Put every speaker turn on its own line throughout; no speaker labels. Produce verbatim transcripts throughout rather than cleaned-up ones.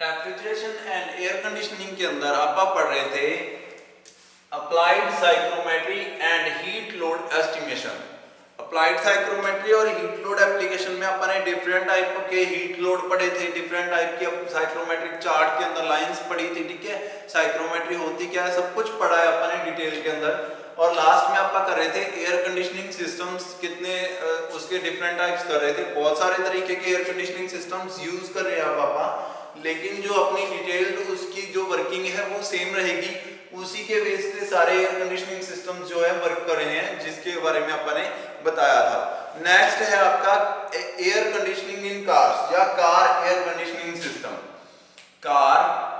Refrigeration and air conditioning के अंदर आप पढ़ रहे थे applied psychrometry and heat load estimation. Applied psychrometry और हीट लोड एप्लीकेशन में अपने डिफरेंट टाइप के हीट लोड पढ़े थे, डिफरेंट टाइप के साइक्रोमेट्रिक चार्ट के अंदर लाइंस पढ़ी थी, ठीक है। साइक्रोमेट्री होती क्या है सब कुछ पढ़ा है अपने डिटेल के अंदर। और लास्ट में आप कर रहे थे एयर कंडीशनिंग सिस्टम्स, कितने उसके डिफरेंट टाइप्स कर रहे थे। बहुत सारे तरीके के एयर कंडीशनिंग सिस्टम्स यूज कर रहे हैं आप पापा, लेकिन जो अपनी डिटेल्ड उसकी जो वर्किंग है वो सेम रहेगी। उसी के बेस पे सारे एयर कंडीशनिंग सिस्टम्स जो है वर्क कर रहे हैं, जिसके बारे में आपने बताया था। नेक्स्ट है आपका एयर कंडीशनिंग इन कार्स या car air conditioning system. Car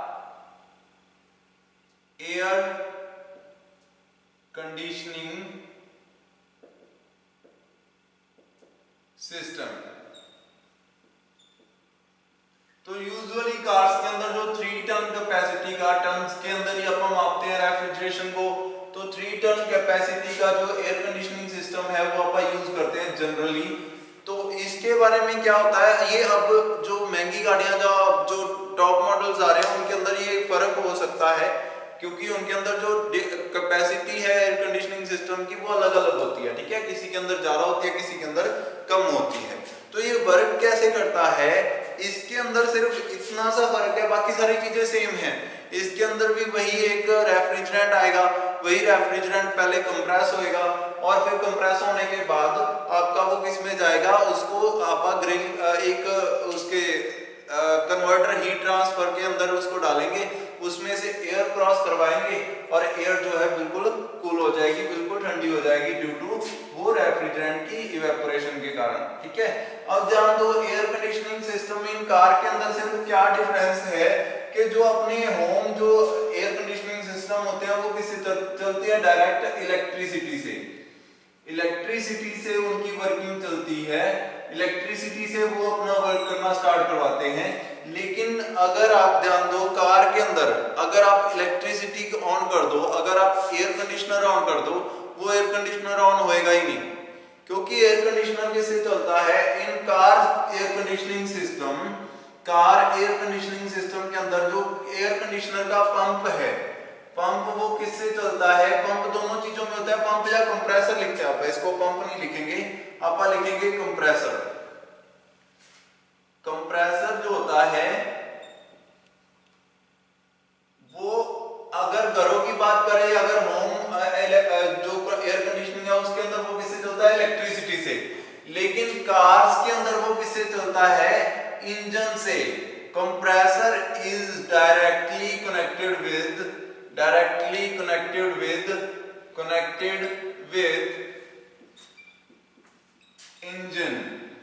air conditioning system. तो यूजुअली कार्स के अंदर जो थ्री टन कैपेसिटी का, टन के अंदर ही अपन मापते हैं रेफ्रिजरेशन को, तो थ्री टन कैपेसिटी का जो एयर कंडीशनिंग सिस्टम है वो अपन यूज करते हैं जनरली। तो इसके बारे में क्या होता है, ये अब जो महंगी गाड़ियां जो जो टॉप मॉडल्स आ रहे हैं उनके अंदर ये फर्क हो सकता है, क्योंकि उनके अंदर जो कैपेसिटी है एयर कंडीशनिंग सिस्टम की वो अलग अलग होती है, ठीक है। किसी के अंदर ज्यादा होती है, किसी के अंदर कम होती है। तो ये वर्क कैसे करता है, इसके अंदर सिर्फ इतना सा फर्क है, बाकी सारी चीजें सेम है। इसके अंदर भी वही एक रेफ्रिजरेंट आएगा, वही रेफ्रिजरेंट पहले कंप्रेस होएगा और फिर कंप्रेस होने के बाद आपका वो किस में जाएगा, उसको आप ग्रिल एक उसके कन्वर्टर हीट ट्रांसफर के अंदर उसको डालेंगे, उसमें से एयर क्रॉस करवाएंगे और एयर जो है बिल्कुल कूल हो जाएगी, बिल्कुल ठंडी हो जाएगी ड्यू टू वो रेफ्रिजरेंट की इवेपोरेशन के कारण, ठीक है। अब जान दो air conditioning system in car के अंदर सिर्फ क्या डिफरेंस है कि जो अपने होम जो एयर कंडीशनिंग सिस्टम होते हैं वो किससे चलती है, डायरेक्ट इलेक्ट्रिसिटी से। इलेक्ट्रिसिटी से उनकी वर्किंग चलती है, इलेक्ट्रिसिटी से वो अपना वर्क करना स्टार्ट करवाते हैं। लेकिन अगर आप ध्यान दो कार के अंदर अगर आप इलेक्ट्रिसिटी ऑन कर दो, अगर आप एयर कंडीशनर ऑन कर दो, वो एयर कंडीशनर ऑन होएगा ही नहीं, क्योंकि एयर कंडीशनर किससे चलता है, in car air conditioning system, car air conditioning system के अंदर जो एयर कंडीशनर का पंप है, पंप वो किससे चलता है, पंप दोनों चीजों में होता है। पंप या कंप्रेसर लिखते हैं आप, इसको पंप नहीं लिखेंगे, आप लिखेंगे कंप्रेसर। कंप्रेसर जो होता है वो अगर घरों की बात करें, अगर होम जो एयर कंडीशनिंग है उसके अंदर वो किससे चलता है, इलेक्ट्रिसिटी से। लेकिन कार्स के अंदर वो किससे चलता है, इंजन से। Compressor is directly connected with directly connected with connected with engine.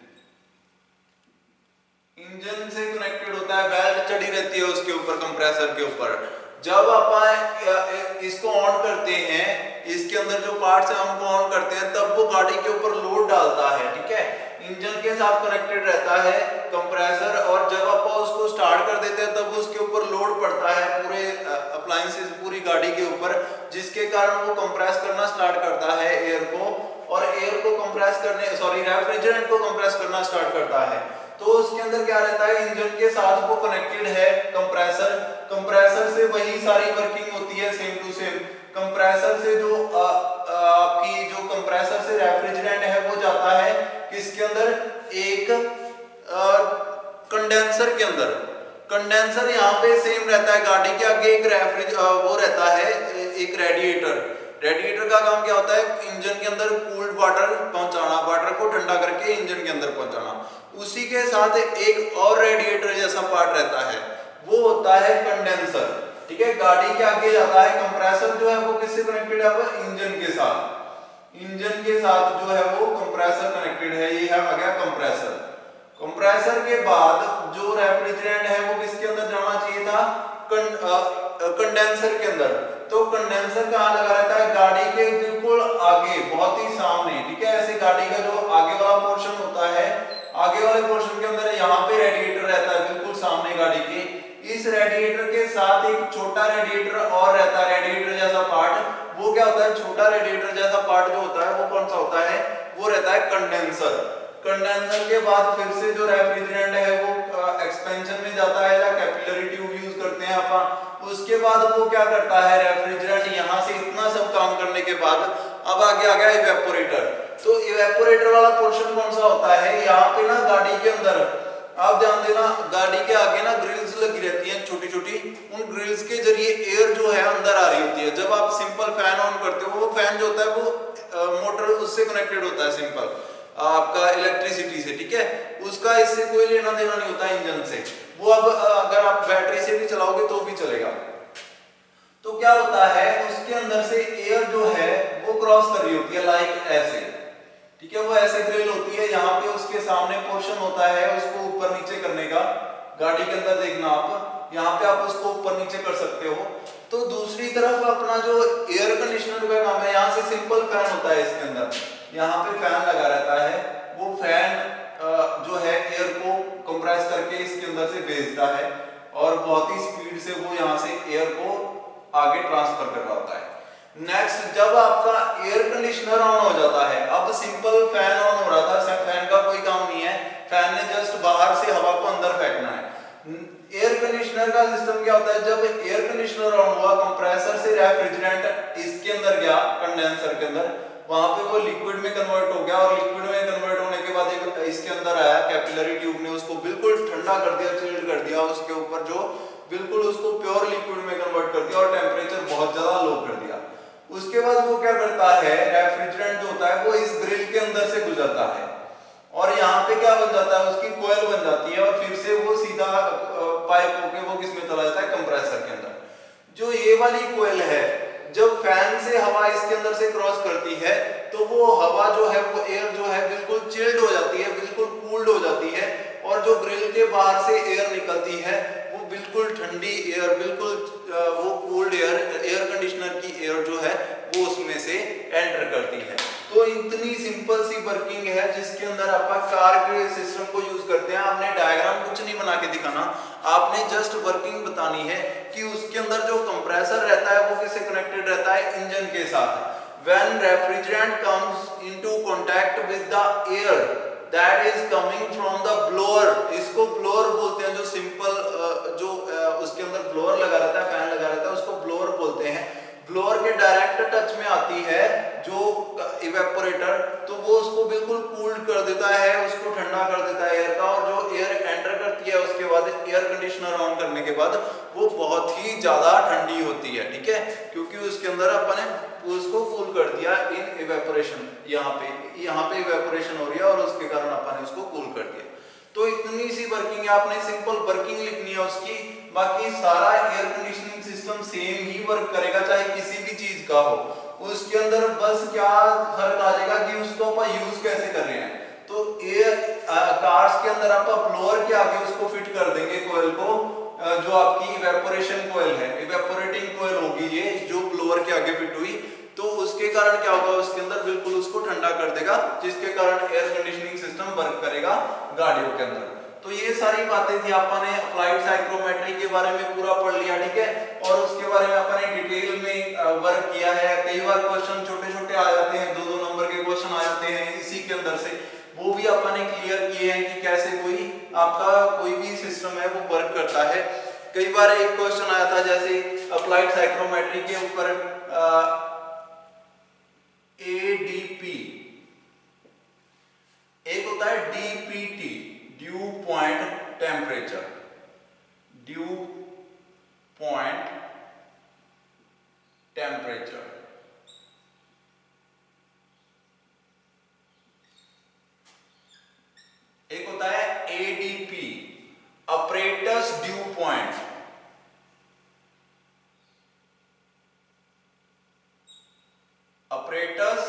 Engine से कनेक्टेड होता है, बेल्ट चढ़ी रहती है उसके ऊपर, कंप्रेसर के ऊपर। जब आप इसको ऑन करते हैं, इसके अंदर जो पार्ट्स हैं हमको ऑन करते हैं, तब वो गाड़ी के ऊपर लोड डालता है, ठीक है। इंजन के साथ कनेक्टेड रहता है कंप्रेसर, और जब आप उसको स्टार्ट कर देते हैं तब उसके ऊपर लोड पड़ता है पूरे अप्लायंसेस, पूरी गाड़ी के ऊपर, जिसके कारण वो कंप्रेस करना स्टार्ट करता है एयर को, और एयर को कंप्रेस करने सॉरी रेफ्रिजरेंट को कंप्रेस करना स्टार्ट करता है। तो उसके अंदर क्या रहता है, इंजन के साथ वो कनेक्टेड है कंप्रेसर। कंप्रेसर से वही सारी वर्किंग होती है सेम टू सेम। कंप्रेसर से जो आ, आ, आपकी जो कंप्रेसर से रेफ्रिजरेंट है वो जाता है किसके अंदर, एक कंडेंसर के अंदर। कंडेंसर यहाँ पे सेम रहता है, गाड़ी के आगे एक रेफ्रिज वो रहता है, एक रेडिएटर। रेडिएटर का काम क्या होता है, इंजन के अंदर कूल्ड वाटर पहुंचाना, वाटर को ठंडा करके इंजन के अंदर पहुंचाना। उसी के साथ एक और रेडिएटर जैसा पार्ट रहता है, वो होता है कंडेंसर, ठीक है। गाड़ी के आगे जाता है कंप्रेसर, जो है वो किससे कनेक्टेड है, वो इंजन के साथ। इंजन के साथ जो है वो कंप्रेसर कनेक्टेड है, ये है आ गया कंप्रेसर। कंप्रेसर के बाद जो रेफ्रिजरेंट है वो किसके अंदर जाना चाहिए था, कंडेंसर के अंदर। तो कंडेंसर कहाँ लगा रहता है, गाड़ी के बिल्कुल आगे, बहुत ही सामने, ठीक है। ऐसे गाड़ी का जो आगे वाला पोर्शन होता है, आगे वाले पोर्शन के अंदर यहाँ पे रेडिएटर रहता है बिल्कुल सामने गाड़ी के। इस रेडिएटर के साथ एक छोटा रेडिएटर और रहता है, रेडिएटर जैसा पार्ट। वो क्या होता है, छोटा रेडिएटर जैसा पार्ट जो होता है वो कौन सा होता है, वो रहता है कंडेंसर। कंडेंसर के बाद फिर से जो रेफ्रिजरेंट है वो एक्सपेंशन में जाता है या कैपिलरी ट्यूब बाद वो क्या करता है, रेफ्रिजरेंट यहाँ से इतना सब काम करने के बाद अब आगे आ गया इवेपोरेटर। तो इवेपोरेटर वाला पोर्शन कौन सा होता है, यहाँ पे ना गाड़ी के अंदर आप ध्यान देना, गाड़ी के आगे ना ग्रिल्स लगी रहती हैं छोटी छोटी, उन ग्रिल्स के जरिए एयर जो है अंदर आ रही होती है। जब आप सिंपल फैन ऑन करते हो, वो फैन जो होता है वो आ, मोटर उससे कनेक्टेड होता है, सिंपल आपका इलेक्ट्रिसिटी से, ठीक है, उसका इससे कोई लेना देना नहीं होता इंजन से। वो अब अगर आप बैटरी से भी चलाओगे तो भी चलेगा। तो क्या होता है, उसके अंदर से एयर जो है वो क्रॉस कर रही होती है लाइक ऐसे, ठीक है, वो ऐसे ग्रिल होती है। यहाँ पे उसके सामने पोर्शन होता है उसको ऊपर नीचे करने का, गाड़ी के अंदर देखना आप, यहाँ पे आप उसको ऊपर नीचे कर सकते हो। तो दूसरी तरफ अपना जो एयर कंडीशनर का काम है, यहाँ से सिंपल फैन होता है इसके अंदर, यहाँ पे फैन लगा रहता है, वो फैन जो है एयर को कंप्रेस करके इसके अंदर से भेजता है और बहुत ही स्पीड से वो यहाँ से एयर को आगे ट्रांसफर कर रहा होता है। नेक्स्ट, जब आपका एयर कंडीशनर ऑन हो जाता है, अब सिंपल फैन ऑन हो रहा था, फैन का कोई काम नहीं है, फैन ने जस्ट बाहर से हवा को अंदर फेंकना है। एयर कंडीशनर का सिस्टम क्या होता है, जब एयर कंडीशनर ऑन हुआ, कंप्रेसर से रेफ्रिजरेंट इसके अंदर गया, कंडेंसर के अंदर, वहां पे वो लिक्विड में कन्वर्ट हो गया और लिक्विड में कन्वर्ट होने के बाद एक इसके अंदर आया, कैपिलरी ट्यूब ने उसको बिल्कुल ठंडा कर दिया, चिल्ड कर दिया, उसके ऊपर जो बिल्कुल उसको प्योर लिक्विड में कन्वर्ट कर दिया और टेम्परेचर बहुत ज्यादा लो कर दिया। उसके बाद वो क्या करता है, रेफ्रिजरेंट जो होता है वो इस ग्रिल के अंदर से गुजरता है और यहाँ पे क्या बन जाता है, उसकी कोयल बन जाती है और फिर से वो सीधा पाइप होके वो किसमें चला जाता है, कंप्रेसर के अंदर। जो ये वाली कोयल है, जब फैन से हवा इसके अंदर से क्रॉस करती है तो वो हवा जो है, वो एयर जो है बिल्कुल चिल्ड हो जाती है, बिल्कुल कूल्ड हो जाती है और जो ग्रिल के बाहर से एयर निकलती है वो बिल्कुल ठंडी एयर, बिल्कुल वो कूल्ड एयर, एयर कंडीशनर की एयर जो है वो उसमें से एंटर करती है। तो इतनी सिंपल सी वर्किंग है जिसके अंदर आप कार के सिस्टम को यूज करते हैं। आपने डायग्राम कुछ नहीं बना के दिखाना, आपने जस्ट वर्किंग बतानी है कि उसके अंदर जो कंप्रेसर रहता है वो किससे कनेक्टेड रहता है, इंजन के साथ। When refrigerant comes into contact with the air that is coming from the blower, इसको blower बोलते हैं, जो सिंपल जो उसके अंदर blower लगा रहता है, फैन लगा रहता है, उसको blower बोलते हैं। ब्लोअर के डायरेक्ट टच में आती है जो इवेपोरेटर, तो वो उसको बिल्कुल कूल्ड कर देता है, उसको ठंडा कर देता है एयर का, और जो एयर एंटर करती है उसके बाद एयर कंडीशनर ऑन करने के बाद वो बहुत ही ज्यादा ठंडी होती है, ठीक है, क्योंकि उसके अंदर अपन ने उसको कूल कर दिया इन इवेपोरेशन। यहाँ पे यहाँ पे इवेपोरेशन हो रही है और उसके कारण अपन ने उसको कूल कर दिया। तो इतनी सी वर्किंग है, आपने सिंपल वर्किंग लिखनी है उसकी, बाकी सारा एयर कंडीशनिंग सिस्टम सेम ही वर्क करेगा चाहे किसी भी चीज का हो। उसके अंदर बस क्या फर्क आ जाएगा कि उसको अपन यूज कैसे कर रहे हैं। तो एयर कार्स के अंदर आप ब्लोअर के आगे उसको फिट कर देंगे कोयल को, जो आपकी इवेपोरेशन कोयल है, इवेपोरेटिंग कोयल होगी ये जो ब्लोअर के आगे फिट हुई, तो उसके कारण क्या होगा, उसके अंदर बिल्कुल उसको ठंडा कर देगा, जिसके कारण एयर कंडीशनिंग सिस्टम वर्क करेगा गाड़ियों के अंदर। तो ये सारी बातें थी, आपने अप्लाइड साइक्रोमेट्री के बारे में पूरा पढ़ लिया, ठीक है, और उसके बारे में आपने डिटेल में वर्क किया है। कई बार क्वेश्चन छोटे छोटे आ जाते हैं, दो दो नंबर के क्वेश्चन आ जाते हैं इसी के अंदर से, वो भी आपने क्लियर किए हैं कि कैसे कोई आपका कोई भी सिस्टम है वो वर्क करता है। कई बार एक क्वेश्चन आया था जैसे अप्लाइड साइक्रोमेट्री के ऊपर ए डी पी, एक होता है D P T, dew point temperature, dew point temperature, एक होता है A D P, apparatus dew point, apparatus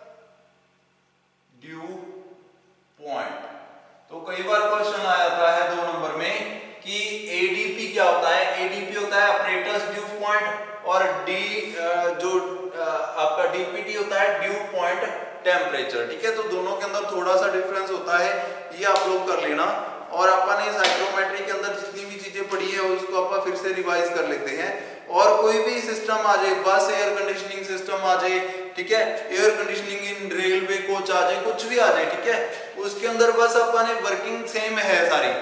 dew point. तो कई बार क्वेश्चन आ जाता है दो नंबर में कि एडीपी क्या होता है, एडीपी होता है अपरेटस ड्यू पॉइंट, और डी जो आपका डीपीटी होता है ड्यू पॉइंट टेम्परेचर, ठीक है। तो दोनों के अंदर थोड़ा सा डिफरेंस होता है, ये आप लोग कर लेना। और अपन ने साइक्रोमेट्री के अंदर जितनी भी चीजें पढ़ी है उसको अपन फिर से रिवाइज कर लेते हैं। और कोई भी सिस्टम आ जाए, बस एयर कंडीशनिंग सिस्टम आ जाए, ठीक है, air conditioning in railway coach आ जाए, कुछ भी आ जाए, ठीक है, उसके अंदर बस अपन ने वर्किंग सेम है सारी,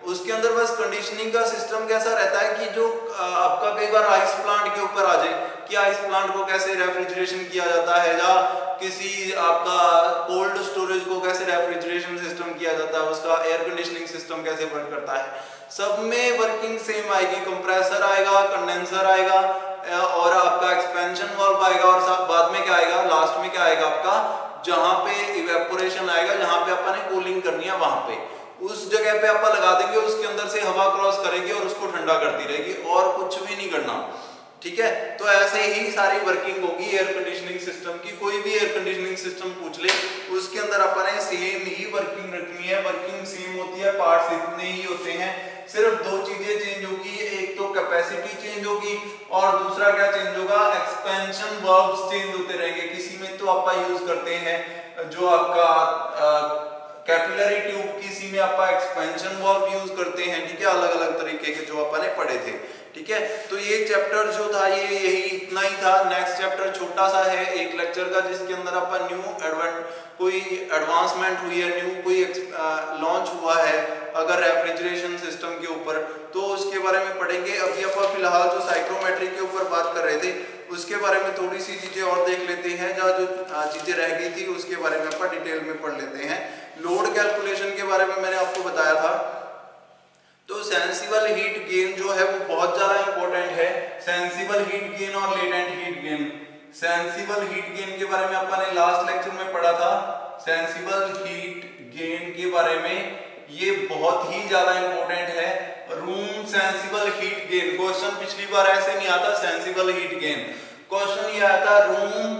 उसके अंदर बस कंडीशनिंग का सिस्टम कैसा रहता है कि जो आपका कई बार आइस प्लांट के ऊपर आ जाए कि आइस प्लांट को कैसे रेफ्रिजरेशन किया जाता है, या किसी आपका कोल्ड स्टोरेज को कैसे रेफ्रिजरेशन सिस्टम किया जाता है, उसका एयर कंडीशनिंग सिस्टम कैसे वर्क करता है, सब में वर्किंग सेम आएगी। कंप्रेसर आएगा, कंडेंसर आएगा और आपका एक्सपेंशन वाल्व आएगा, और साथ बाद में क्या आएगा, लास्ट में क्या आएगा आपका, जहां पे इवेपोरेशन आएगा, जहां पे अपन ने कूलिंग करनी है वहां पे उस जगह पे आप लगा देंगे, उसके अंदर से हवा क्रॉस करेगी और उसको ठंडा करती रहेगी और कुछ भी नहीं करना। ठीक है, तो ऐसे ही सारी वर्किंग होगी एयर कंडीशनिंग सिस्टम की। कोई भी एयर कंडीशनिंग सिस्टम पूछ ले उसके अंदर अपन ने सेम ही वर्किंग रखनी है, वर्किंग सेम होती है, पार्ट्स इतने ही होते हैं, सिर्फ दो चीजें चेंज होगी, एक तो कैपेसिटी चेंज होगी और दूसरा क्या चेंज होगा, एक्सपेंशन वाल्व्स चेंज होते रहेंगे। किसी में तो आप यूज करते हैं जो आपका आ, कैपिलरी ट्यूब, किसी में आप एक्सपेंशन वाल्व यूज करते हैं। ठीक है, अलग अलग तरीके के जो अपन ने पढ़े थे। ठीक है, तो ये चैप्टर जो था ये यही इतना ही था। नेक्स्ट चैप्टर छोटा सा है एक लेक्चर का, जिसके अंदर अपन न्यू एडवांस कोई एडवांसमेंट हुई है, न्यू कोई लॉन्च हुआ है अगर रेफ्रिजरेशन सिस्टम के ऊपर, तो उसके बारे में पढ़ेंगे। अभी अपन फिलहाल जो साइक्रोमेट्री के ऊपर बात कर रहे थे उसके बारे में थोड़ी सी चीजें और देख लेते हैं। जहाँ जो चीजें रह गई थी उसके बारे में अपन डिटेल में पढ़ लेते हैं। लोड कैलकुलेशन के बारे में मैंने आपको बताया था, तो सेंसिबल हीट गेन जो है वो बहुत ज्यादा इंपॉर्टेंट है। सेंसिबल हीट गेन और latent heat gain. Sensible heat gain के बारे में अपन ने लास्ट लेक्चर में पढ़ा था। सेंसिबल हीट गेन के बारे में ये बहुत ही ज्यादा इंपॉर्टेंट है। Room sensible heat gain, question पिछली बार ऐसे नहीं आता सेंसिबल हीट गेन, क्वेश्चन ये आया था room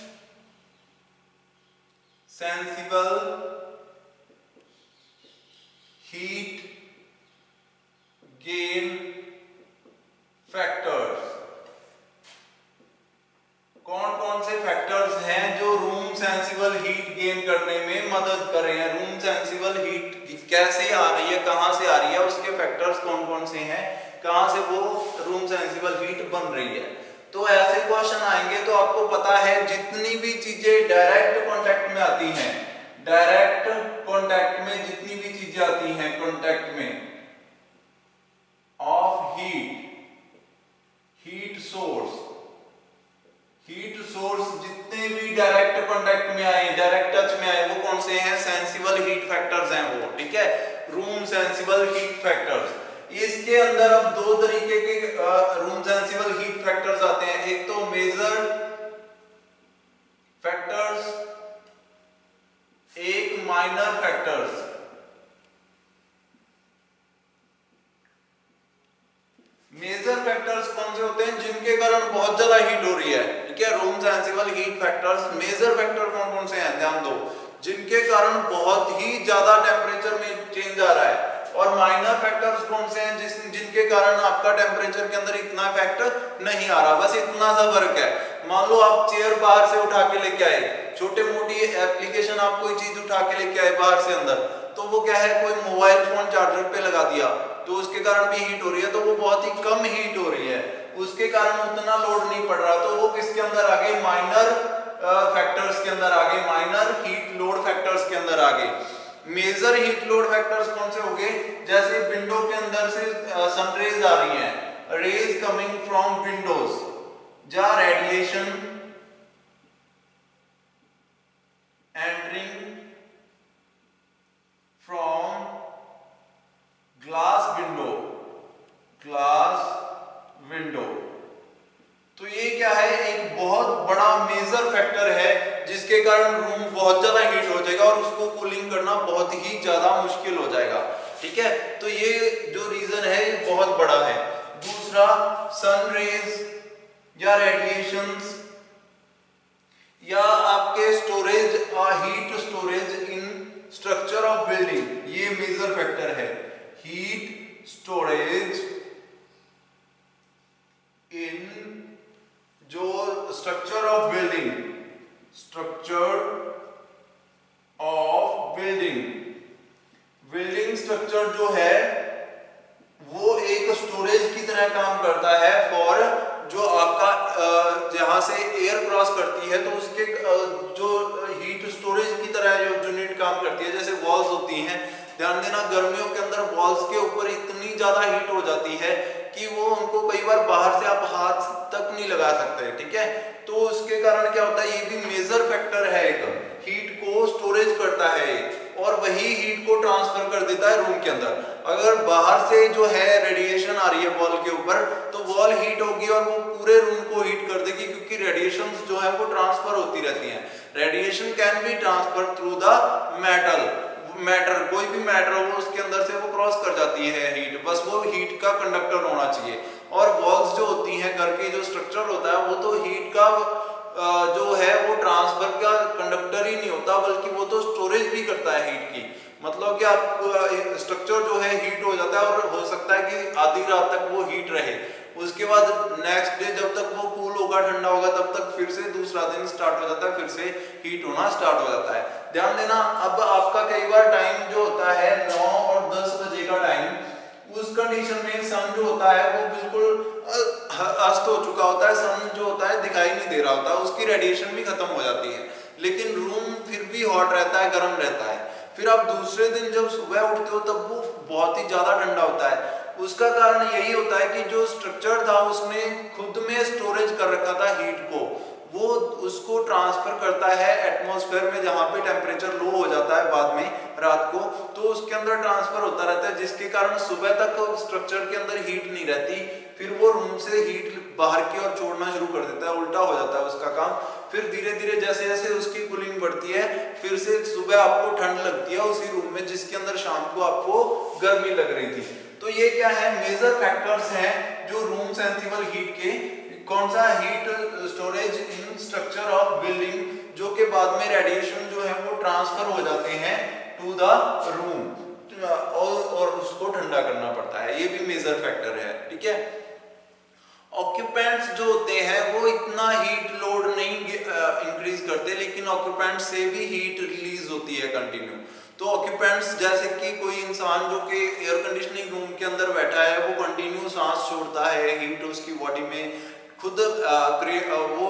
sensible heat gain factors. कौन कौन से फैक्टर्स हैं जो रूम सेंसिबल हीट गेन करने में मदद कर रहे हैं, रूम सेंसिबल हीट कैसे आ रही है, कहां से आ रही है, उसके फैक्टर्स कौन कौन से हैं, कहां से वो रूम सेंसिबल हीट बन रही है। तो ऐसे क्वेश्चन आएंगे तो आपको पता है जितनी भी चीजें डायरेक्ट कांटेक्ट में आती हैं, डायरेक्ट कांटेक्ट में जितनी भी चीजें आती हैं कांटेक्ट में of heat, heat source, heat source जितने भी डायरेक्ट कांटेक्ट में आए, डायरेक्ट टच में आए, वो कौन से हैं, सेंसिबल हीट फैक्टर्स हैं वो। ठीक है, रूम सेंसिबल हीट फैक्टर्स। इसके अंदर अब दो तरीके के रूम सेंसिबल हीट फैक्टर्स आते हैं, एक तो मेजर फैक्टर्स, एक माइनर फैक्टर्स। मेजर फैक्टर्स कौन से होते हैं, जिनके कारण बहुत ज्यादा हीट हो रही है। ठीक है, room sensible heat factors. Major factor कौन कौन से हैं, ध्यान दो, जिनके कारण बहुत ही ज्यादा टेम्परेचर में चेंज आ रहा है। और माइनर फैक्टर्स कौन से हैं, जिस जिनके कारण आपका टेम्परेचर के अंदर इतना इफेक्ट नहीं आ रहा, बस इतना सा फर्क है। मान लो आप चेयर बाहर से उठा के लेके आए, छोटे मोटी एप्लीकेशन आप कोई चीज उठा के लेके आए बाहर से अंदर, तो वो क्या है, कोई मोबाइल फोन चार्जर पे लगा दिया तो उसके कारण भी हीट हो रही है, तो वो बहुत ही कम हीट हो रही है, उसके कारण उतना लोड नहीं पड़ रहा, तो वो किसके अंदर आ गए, माइनर फैक्टर्स के अंदर आ गए, माइनर हीट लोड फैक्टर्स के अंदर आ गए। मेजर हीट लोड फैक्टर्स कौन से हो गए, जैसे विंडो के अंदर से सनरेज आ रही है, रेज कमिंग फ्रॉम विंडोज, या radiation entering from glass window, glass window. तो ये क्या है, एक बहुत बड़ा मेजर फैक्टर है जिसके कारण रूम बहुत ज्यादा हीट हो जाएगा और उसको कूलिंग करना बहुत ही ज्यादा मुश्किल हो जाएगा। ठीक है, तो ये जो रीजन है ये बहुत बड़ा है। दूसरा, सन रेज या रेडिएशंस, या आपके storage, heat storage in structure of building, ये मेजर फैक्टर है। हीट स्टोरेज इन जो structure of building, structure of building, building structure जो है वो एक स्टोरेज की तरह काम करता है फॉर जो आपका जहां से एयर क्रॉस करती है तो उसके जो हीट स्टोरेज की तरह जो यूनिट काम करती है, जैसे वॉल्स होती हैं ध्यान देना, गर्मियों के अंदर वॉल्स के ऊपर इतनी ज्यादा हीट हो जाती है कि वो उनको कई बार बाहर से आप हाथ तक नहीं लगा सकते, ठीक है। तो उसके कारण क्या होता है, ये भी मेजर फैक्टर है, एक हीट को स्टोरेज करता है और वही हीट को ट्रांसफर कर देता है रूम के अंदर। अगर बाहर से जो है रेडिएशन आ रही है वॉल के ऊपर, तो वॉल हीट होगी और वो पूरे रूम को हीट कर देगी, क्योंकि रेडिएशन जो है वो ट्रांसफर होती रहती है। Radiation can be transfer through the metal, matter, कोई भी मैटर हो उसके अंदर से वो क्रॉस कर जाती है हीट, बस वो हीट का कंडक्टर होना चाहिए। और वॉल्स जो होती हैं, घर के जो स्ट्रक्चर होता है, वो तो हीट का जो है वो ट्रांसफर का कंडक्टर ही नहीं होता, बल्कि वो तो स्टोरेज भी करता है हीट की। मतलब कि आप स्ट्रक्चर जो है हीट हो जाता है और हो सकता है कि आधी रात तक वो हीट रहे, उसके बाद नेक्स्ट डे जब तक वो कूल होगा, ठंडा होगा, तब तक फिर से दूसरा दिन स्टार्ट हो जाता है, फिर से हीट होना स्टार्ट हो जाता है। ध्यान देना, अब आपका कई बार टाइम जो होता है नौ और दस बजे का टाइम, उस कंडीशन में सन जो होता है वो बिल्कुल अस्त हो चुका होता है, सन जो होता है दिखाई नहीं दे रहा होता, उसकी रेडिएशन भी खत्म हो जाती है, लेकिन रूम फिर भी हॉट रहता है, गर्म रहता है। फिर आप दूसरे दिन जब सुबह उठते हो तब वो बहुत ही ज्यादा ठंडा होता है। उसका कारण यही होता है कि जो स्ट्रक्चर था उसने खुद में स्टोरेज कर रखा था हीट को, वो उसको ट्रांसफर करता है एटमॉस्फेयर में, जहां पे टेम्परेचर लो हो जाता है बाद में रात को, तो उसके अंदर ट्रांसफर होता रहता है, जिसके कारण सुबह तक स्ट्रक्चर के अंदर हीट नहीं रहती, फिर वो रूम से हीट बाहर की ओर छोड़ना शुरू कर देता है, उल्टा हो जाता है उसका काम। फिर धीरे धीरे जैसे जैसे उसकी कूलिंग बढ़ती है, फिर से सुबह आपको ठंड लगती है उसी रूम में जिसके अंदर शाम को आपको गर्मी लग रही थी। तो ये क्या है, मेजर फैक्टर्स हैं जो रूम सेंसिबल हीट के, कौन सा, heat storage in structure of building, जो के बाद में रेडिएशन जो है वो ट्रांसफर हो जाते हैं टू द रूम और, और उसको ठंडा करना पड़ता है, ये भी मेजर फैक्टर है, ठीक है। ऑक्यूपेंट्स जो होते हैं वो इतना हीट लोड नहीं इंक्रीज करते, लेकिन ऑक्यूपेंट से भी हीट रिलीज होती है कंटिन्यू। तो ऑक्यूपेंट्स जैसे कि कोई इंसान जो कि एयर कंडीशनिंग रूम के अंदर बैठा है, वो कंटिन्यू सांस छोड़ता है, हीट उसकी बॉडी में खुद आ, आ, वो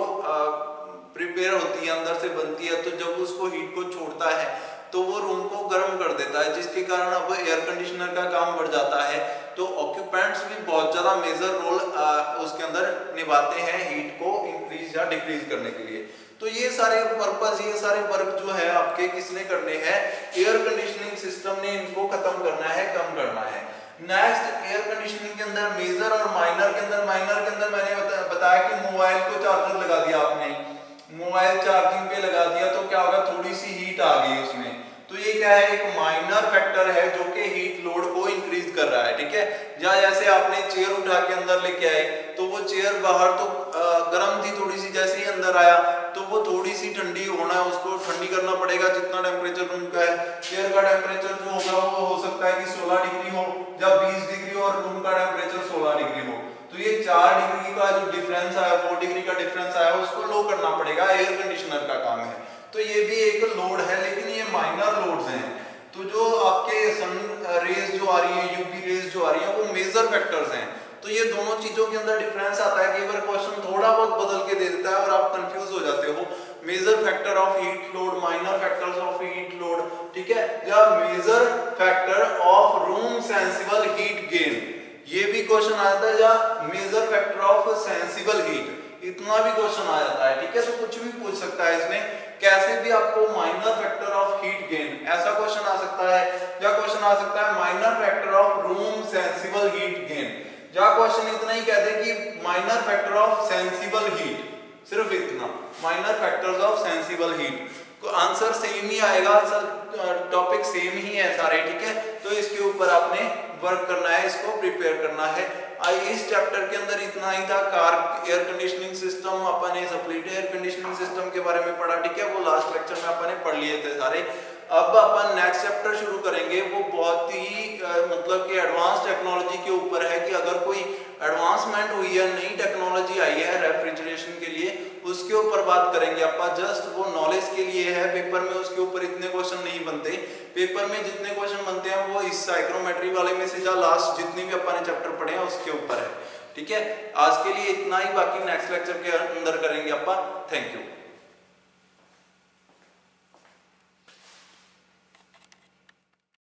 प्रिपेयर होती है, अंदर से बनती है, तो जब उसको हीट को छोड़ता है तो वो रूम को गर्म कर देता है, जिसके कारण अब एयर कंडीशनर का काम बढ़ जाता है। तो ऑक्यूपेंट्स भी बहुत ज्यादा मेजर रोल उसके अंदर निभाते हैं हीट को इंक्रीज या डिक्रीज करने के लिए। तो ये सारे पर्पस, ये सारे वर्क जो है आपके किसने करने हैं, एयर कंडीशनिंग सिस्टम ने इनको खत्म करना है, कम करना है। नेक्स्ट, एयर कंडीशनिंग के अंदर मेजर और माइनर के अंदर, माइनर के अंदर मैंने बता, बताया कि मोबाइल को चार्जर लगा दिया आपने, मोबाइल चार्जिंग पे लगा दिया तो क्या होगा, थोड़ी सी हीट आ गई उसमें, तो ये क्या है, एक माइनर फैक्टर है जो कि हीट लोड को इंक्रीज कर रहा है, ठीक है। या जैसे आपने चेयर उठा के अंदर लेके आए, तो वो चेयर बाहर तो गर्म थी थोड़ी सी, जैसे ही अंदर आया तो वो थोड़ी सी ठंडी होना है, उसको ठंडी करना पड़ेगा जितना टेम्परेचर रूम का है। चेयर का टेम्परेचर जो होगा वो हो सकता है कि सोलह डिग्री हो या बीस डिग्री और रूम का टेम्परेचर सोलह डिग्री हो, तो ये चार डिग्री का जो डिफरेंस आया, फोर डिग्री का डिफरेंस आया, उसको लो करना पड़ेगा, एयर कंडीशनर का काम है। तो ये भी एक लोड है, लेकिन ये माइनर लोड्स हैं। तो जो आपके सन रेज जो आ रही है, यूवी रेज जो आ रही है, वो मेजर फैक्टर्स हैं। तो ये दोनों चीजों के अंदर डिफरेंस आता है, कई बार क्वेश्चन थोड़ा बहुत बदल के दे देता है और आप कंफ्यूज हो जाते हो, major factor of heat load, minor factors of heat load, ठीक है, या major factor of room sensible heat gain, ये भी क्वेश्चन आ जाता है, या major factor of sensible heat, इतना भी क्वेश्चन आ जाता है, ठीक है। तो कुछ भी पूछ सकता है इसमें, कैसे भी आपको minor factor of heat gain ऐसा क्वेश्चन आ सकता है, या क्वेश्चन आ सकता है minor factor of room sensible heat gain, या क्वेश्चन इतना ही कहते हैं कि minor factor of sensible heat, सिर्फ इतना, minor factors of sensible heat, तो आंसर सेम ही आएगा, टॉपिक सेम ही है सारे, ठीक है। तो इसके ऊपर आपने वर्क करना है, इसको प्रिपेयर करना है। आई इस चैप्टर के अंदर इतना ही था। कार एयर कंडीशनिंग सिस्टम अपन ने स्प्लिट एयर कंडीशनिंग सिस्टम के बारे में पढ़ा, ठीक है, वो लास्ट लेक्चर में अपन ने पढ़ लिए थे सारे। अब अपन नेक्स्ट चैप्टर शुरू करेंगे, वो बहुत ही मतलब कि एडवांस टेक्नोलॉजी के ऊपर है, कि अगर कोई एडवांसमेंट हुई है, नई टेक्नोलॉजी आई है रेफ्रिजरेशन के लिए, उसके ऊपर बात करेंगे अपन। जस्ट वो नॉलेज के लिए है, पेपर में उसके ऊपर इतने क्वेश्चन नहीं बनते, पेपर में जितने क्वेश्चन बनते हैं वो इस साइक्रोमेट्री वाले में से जा लास्ट जितने भी अपन ने चैप्टर पढ़े हैं उसके ऊपर है, ठीक है। आज के लिए इतना ही, बाकी नेक्स्ट लेक्चर के अंदर करेंगे अपन। Thank you.